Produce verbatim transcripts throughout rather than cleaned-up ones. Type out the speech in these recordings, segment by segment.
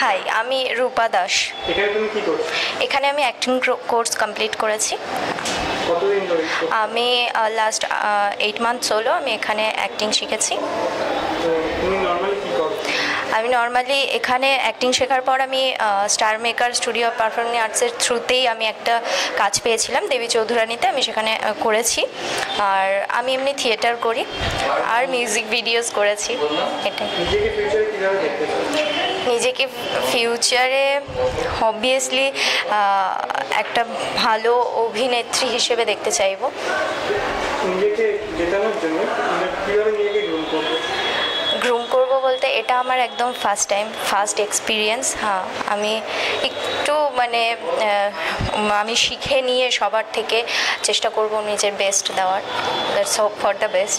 High, আমি রূপা দাস। এখানে তুমি কি করছো? এখানে আমি অ্যাক্টিং কোর্স কমপ্লিট করেছি। কতদিন ধরে? আমি লাস্ট এইট মান্থস হলো আমি এখানে অ্যাক্টিং শিখেছি। তো তুমি নর্মালি কি করো? আমি নর্মালি এখানে অ্যাক্টিং শেখার পর আমি star maker studio of performing আর্টসের থ্রুতেই আমি একটা কাজ পেয়েছিলাম দেবী চৌধুরানীতে, আমি সেখানে করেছি। আর আমি এমনি থিয়েটার করি আর মিউজিক ভিডিওস করেছি। এটাই। নিজেকে ফিউচারে কিভাবে দেখতে চাও? নিজেকে ফিউচারে অবভিয়াসলি একটা ভালো অভিনেত্রী হিসেবে দেখতে চাইবো। নিজেকে জেতানোর জন্য কিভাবে নিজেকে গ্রুম করবে? গ্রুম করবো বলতে এটা আমার একদম ফার্স্ট টাইম, ফার্স্ট এক্সপিরিয়েন্স। হ্যাঁ, আমি একটু মানে আমি শিখে নিয়ে সবার থেকে চেষ্টা করব নিজের বেস্ট দেওয়ার। That's hope for the best.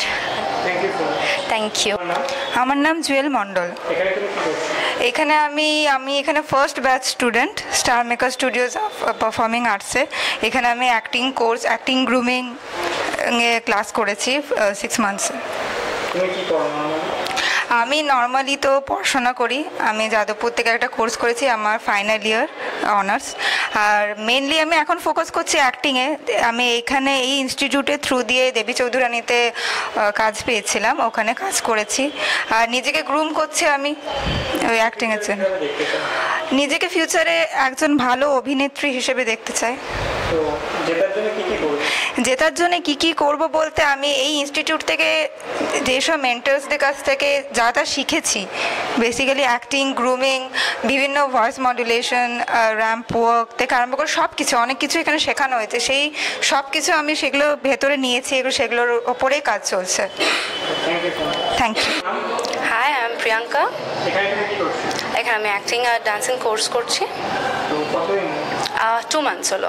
Thank you. আমার নাম জুয়েল মণ্ডল। এখানে তুমি কি করছো? এখানে আমি আমি এখানে first batch student star maker studios of performing আর্টসে। এখানে আমি অ্যাক্টিং কোর্স, অ্যাক্টিং গ্রুমিং এ ক্লাস করেছি সিক্স মান্থসে। তুমি কি করো? আমি নর্মালি তো পড়াশোনা করি। আমি যাদবপুর থেকে একটা কোর্স করেছি, আমার ফাইনাল ইয়ার অনার্স। আর মেনলি আমি এখন ফোকাস করছি অ্যাক্টিংয়ে। আমি এখানে এই ইনস্টিটিউটের থ্রু দিয়ে দেবী চৌধুরানীতে কাজ পেয়েছিলাম, ওখানে কাজ করেছি। আর নিজেকে গ্রুম করছি আমি ওই অ্যাক্টিংয়ের জন্য। নিজেকে ফিউচারে একজন ভালো অভিনেত্রী হিসেবে দেখতে চাই। তো জেতার জন্য কি কি করবে? জেতার জন্য কী কী করবো বলতে আমি এই ইনস্টিটিউট থেকে যেসব মেন্টার্সদের কাছ থেকে যা তা শিখেছি, বেসিক্যালি অ্যাক্টিং, গ্রুমিং, বিভিন্ন ভয়েস মডুলেশন, র্যাম্প ওয়ার্ক থেকে আরম্ভ করে সব কিছু, অনেক কিছু এখানে শেখানো হয়েছে। সেই সব কিছু আমি সেগুলো ভেতরে নিয়েছি, এগুলো সেগুলোর ওপরেই কাজ চলছে। Thank you. Hi, I am Priyanka. এখানে তুমি কি করছো? এখানে আমি অ্যাক্টিং আর ডান্সিং কোর্স করছি। তো কতদিন? টু মান্থস হলো।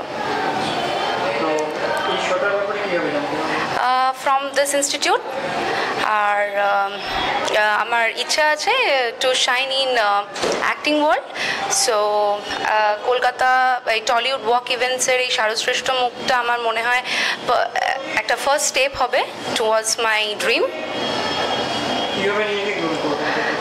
তো এই শোটার ব্যাপারে কিভাবে জানতে? From this institute. আর আমার ইচ্ছা আছে to shine in acting world. So Kolkata এই টলিউড ওয়াক ইভেন্টসের এই শারদশ্রেষ্ঠ মুখটা আমার মনে হয় একটা ফার্স্ট স্টেপ হবে টুয়ার্ডস মাই ড্রিম। কিভাবে নিজেকে গ্রুম করবে?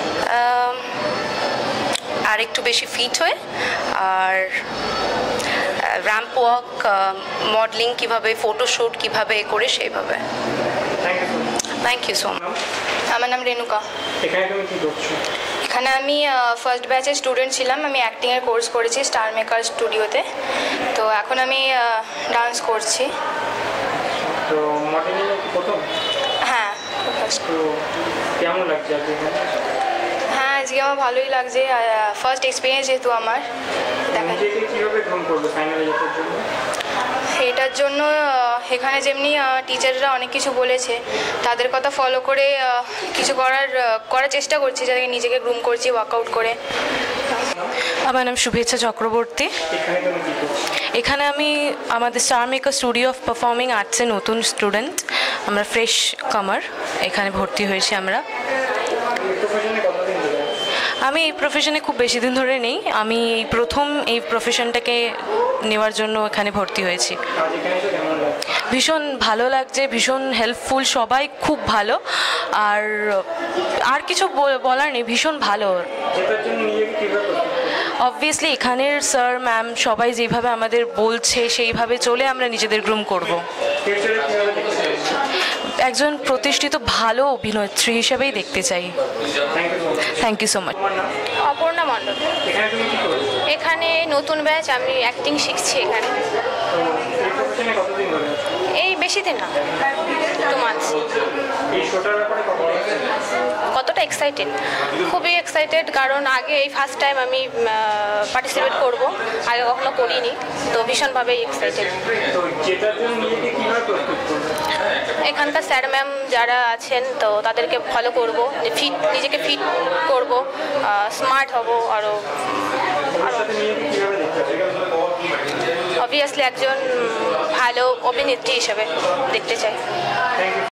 আর একটু বেশি ফিট হয়ে, আর র্যাম্প ওয়াক, মডেলিং কীভাবে, ফটোশ্যুট কীভাবে করে সেইভাবে। Thank you so much. আমার নাম রেণুকা। এখানে তুমি কি করছো? এখানে আমি ফার্স্ট ব্যাচের স্টুডেন্ট ছিলাম। আমি অ্যাক্টিংয়ের কোর্স করেছি স্টার মেকার স্টুডিওতে। তো এখন আমি ডান্স করছি। তো মডেলিং কি প্রথম? হ্যাঁ। তো কেমন লাগছে আজকে? হ্যাঁ, আজকে আমার ভালোই লাগছে। ফার্স্ট এক্সপিরিয়েন্স যেহেতু আমার। নিজেকে কিভাবে গ্রুম করবে ফাইনালে জেতার জন্য? এটার জন্য এখানে যেমনি টিচাররা অনেক কিছু বলেছে, তাদের কথা ফলো করে কিছু করার করার চেষ্টা করছি, যাতে নিজেকে গ্রুম করছি ওয়ার্কআউট করে। আমার নাম শুভেচ্ছা চক্রবর্তী। এখানে তুমি কি করছো? এখানে আমি আমাদের star maker studio of performing আর্টসের নতুন স্টুডেন্ট। আমরা ফ্রেশ কামার, এখানে ভর্তি হয়েছি আমরা। আমি এই প্রফেশনে খুব বেশি দিন ধরে নেই। আমি প্রথম এই প্রফেশনটাকে নেওয়ার জন্য এখানে ভর্তি হয়েছি। ভীষণ ভালো লাগছে, ভীষণ হেল্পফুল, সবাই খুব ভালো। আর আর কিছু বলার নেই, ভীষণ ভালো। অবভিয়াসলি এখানের স্যার ম্যাম সবাই যেভাবে আমাদের বলছে সেইভাবে চলে আমরা নিজেদের গ্রুম করব। একজন প্রতিষ্ঠিত ভালো অভিনেত্রী হিসেবেই দেখতে চাই। Thank you so much. Aparna Mondal. এখানে নতুন ব্যাচ, আমি অ্যাক্টিং শিখছি এখানে। এই বেশি দিন না, টু মান্থস। কতটা এক্সাইটেড? খুবই এক্সাইটেড, কারণ আগে এই ফার্স্ট টাইম আমি পার্টিসিপেট করব, আগে কখনো করিনি। তো ভীষণভাবে এক্সাইটেড। এখানকার স্যার ম্যাম যারা আছেন, তো তাদেরকে ফলো করব, ফিট নিজেকে ফিট করব, স্মার্ট হব আরও। অবভিয়াসলি একজন ভালো অভিনেত্রী হিসেবে দেখতে চাই।